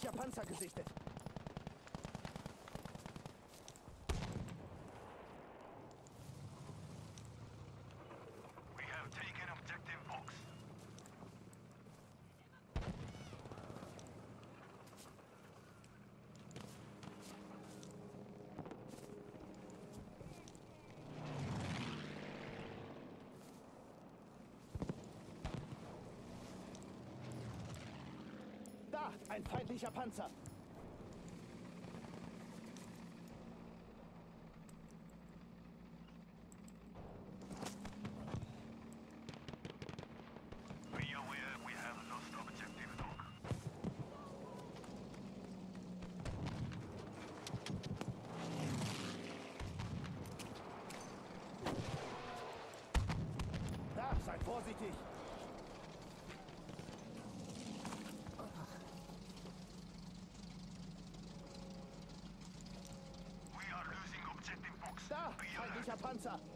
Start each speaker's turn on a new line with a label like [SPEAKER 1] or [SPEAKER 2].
[SPEAKER 1] feindlicher Panzer gesichtet.
[SPEAKER 2] We have taken objective box.
[SPEAKER 1] Da, ein feindlicher Panzer.
[SPEAKER 2] Be aware we have lost objective dog.
[SPEAKER 1] Da, seid vorsichtig.
[SPEAKER 2] We are losing objective box.
[SPEAKER 1] Da,
[SPEAKER 2] Be alert.
[SPEAKER 1] feindlicher Panzer.